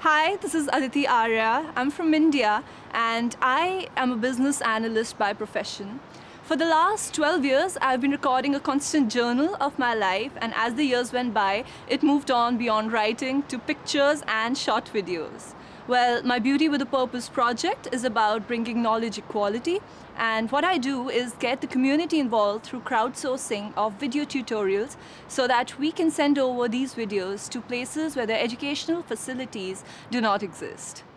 Hi, this is Aditi Arya. I'm from India and I am a business analyst by profession. For the last 12 years, I've been recording a constant journal of my life, and as the years went by, it moved on beyond writing to pictures and short videos. Well, my Beauty with a Purpose project is about bringing knowledge equality, and what I do is get the community involved through crowdsourcing of video tutorials so that we can send over these videos to places where the educational facilities do not exist.